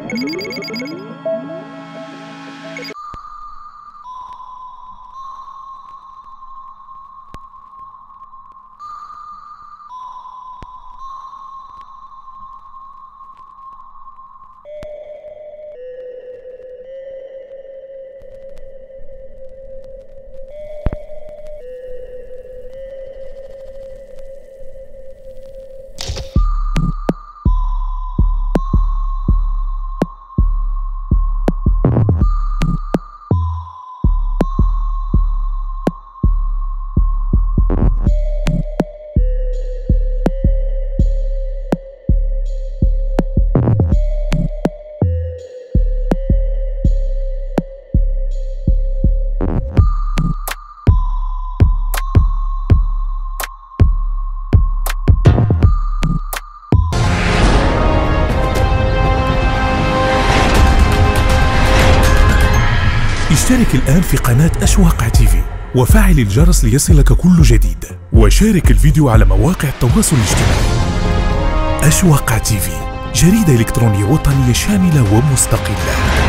اشترك الآن في قناة واقع تيفي وفعل الجرس ليصلك كل جديد، وشارك الفيديو على مواقع التواصل الاجتماعي. واقع تيفي، جريدة إلكترونية وطنية شاملة ومستقلة.